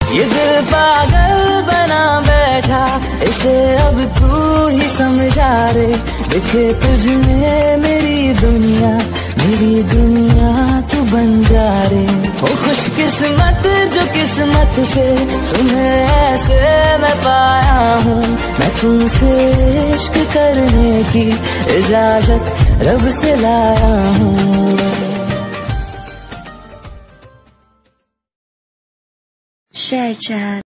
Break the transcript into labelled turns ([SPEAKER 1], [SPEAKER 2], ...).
[SPEAKER 1] ये दिल पागल बना बैठा, इसे अब तू ही समझा रे। दिखे तुझ में मेरी दुनिया तू बन जा रे। ओ खुशकिस्मत जो किस्मत से तुम्हें ऐसे मैं पाया हूँ। मैं तुमसे इश्क करने की इजाजत रब से लाया हूँ।
[SPEAKER 2] Share chat.